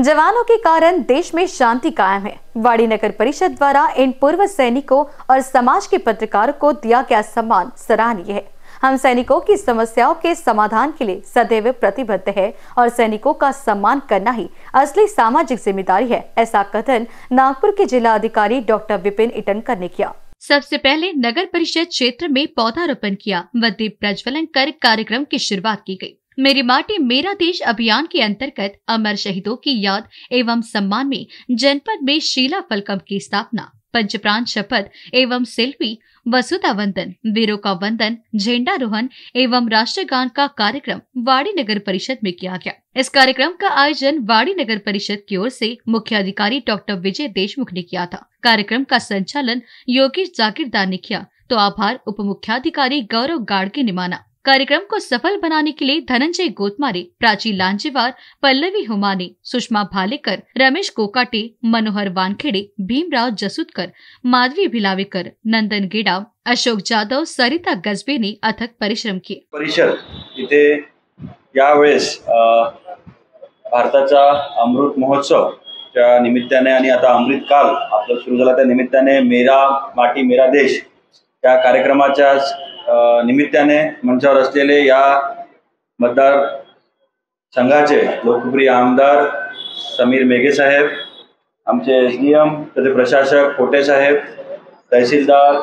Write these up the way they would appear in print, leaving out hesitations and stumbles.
जवानों के कारण देश में शांति कायम है। वाड़ी नगर परिषद द्वारा इन पूर्व सैनिकों और समाज के पत्रकारों को दिया गया सम्मान सराहनीय है। हम सैनिकों की समस्याओं के समाधान के लिए सदैव प्रतिबद्ध है और सैनिकों का सम्मान करना ही असली सामाजिक जिम्मेदारी है। ऐसा कथन नागपुर के जिला अधिकारी डॉक्टर विपिन इटनकर ने किया। सबसे पहले नगर परिषद क्षेत्र में पौधारोपण किया व दीप प्रज्वलन कर कार्यक्रम की शुरुआत की गई। मेरी माटी मेरा देश अभियान के अंतर्गत अमर शहीदों की याद एवं सम्मान में जनपद में शीला फलकम की स्थापना, पंचप्राण शपथ एवं सेल्फी, वसुधा वंदन, वीरों का वंदन, झंडारोहण एवं राष्ट्रगान का कार्यक्रम वाड़ी नगर परिषद में किया गया। इस कार्यक्रम का आयोजन वाड़ी नगर परिषद की ओर से मुख्य अधिकारी डॉक्टर विजय देशमुख ने किया था। कार्यक्रम का संचालन योगेश जागीरदार ने किया तो आभार उप मुख्याधिकारी गौरव गाड़गे ने माना। कार्यक्रम को सफल बनाने के लिए धनंजय गोतमारे, प्राची लांजेवार, पल्लवी हुमाने, सुषमा भालेकर, रमेश कोकाटे, मनोहर वानखेड़े, भीमराव जसूदकर, माधवी भिलावेकर, नंदन गेडाव, अशोक जाधव, सरिता गजबे ने अथक परिश्रम किए। परिषद इथे यावेळेस भारताचा अमृत महोत्सवच्या निमित्ताने आणि आता अमृत काल आपला सुरू झाला त्या निमित्ताने मेरा माटी मेरा देश या कार्यक्रमाच्या निमित्ताने मंचावर असलेले या मतदार संघाचे लोकप्रिय आमदार समीर मेघे साहेब, आमचे एसडीएम, त्याचे प्रशासक कोटे साहेब, तहसीलदार,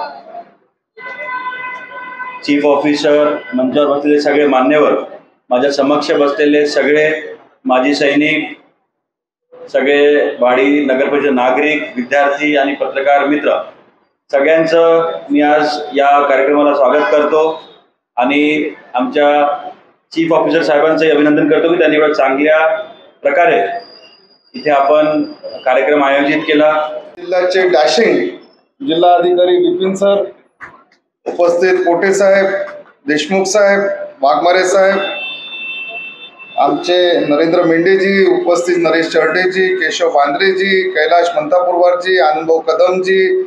चीफ ऑफिसर, मंचावर बसलेले सगळे मान्यवर, माझ्या समक्ष बसलेले सगळे माजी सैनिक, सगळे वाडी नगर परिषद नागरिक, विद्यार्थी आणि पत्रकार मित्र, सगळ्यांचं मी आज या कार्यक्रमाला स्वागत करतो आणि आमच्या चीफ ऑफिसर साहेबांचे अभिनंदन करतो की त्यांनी एवढ्या चांगल्या प्रकारे इथे आपण कार्यक्रम आयोजित केला। जिल्ह्याचे डॅशिंग जिल्हा अधिकारी विपिन सर, उपस्थित कोटे साहेब, देशमुख साहेब, वाघमारे साहेब, आमचे नरेंद्र मेंढेजी, उपस्थित नरेश चर्डेजी, केशव बांद्रेजी, कैलाश मंतापूरवारजी, आनंदभाऊ कदमजी,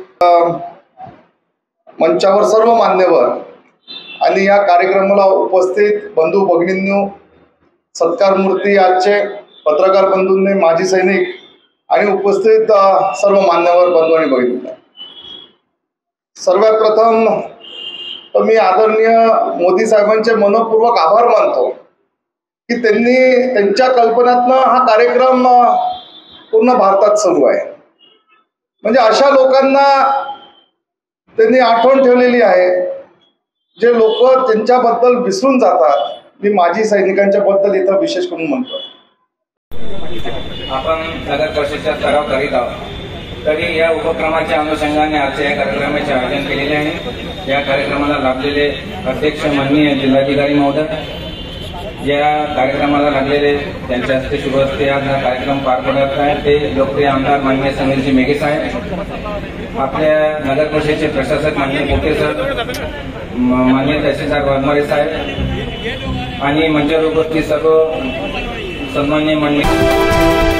मंचावर सर्व मान्यवर आणि या कार्यक्रमाला उपस्थित बंधू भगिनींनो, सत्कार मूर्ती आजचे पत्रकार बंधूंनी, माजी सैनिक आणि उपस्थित सर्व मान्यवर बंधू आणि भगिनींनो, सर्वात प्रथम तर मी आदरणीय मोदी साहेबांचे मनपूर्वक आभार मानतो की त्यांनी त्यांच्या कल्पनातनं हा कार्यक्रम पूर्ण भारतात सुरू आहे। म्हणजे अशा लोकांना त्यांनी आठवण ठेवलेली आहे जे लोक त्यांच्याबद्दल विसरून जातात। मी माजी सैनिकांच्या बद्दल इथं विशेष करून म्हणतो। आपण नगर परिषदेचा सराव करीत आहोत, तरी या उपक्रमाच्या अनुषंगाने आजच्या या कार्यक्रमाचे आयोजन केलेले आहे। या कार्यक्रमाला लाभलेले अध्यक्ष माननीय जिल्हाधिकारी महोदय, या कार्यक्रमाला लागलेले त्यांच्या हस्ते शुभ हस्ते आज हा कार्यक्रम पार पडत आहे ते लोकप्रिय आमदार माननीय समीरजी मेघे साहेब, आपल्या नगर परिषदेचे प्रशासक माननीय कोटे सर, माननीय तहसीलदार वाघमारे साहेब आणि मंचावर उपस्थित सर्व सन्माननीय माननीय